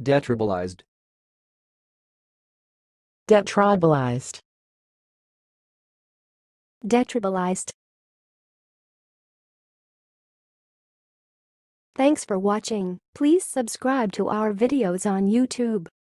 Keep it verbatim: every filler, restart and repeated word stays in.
Detribalised. Detribalised. Detribalised. Thanks for watching. Please subscribe to our videos on YouTube.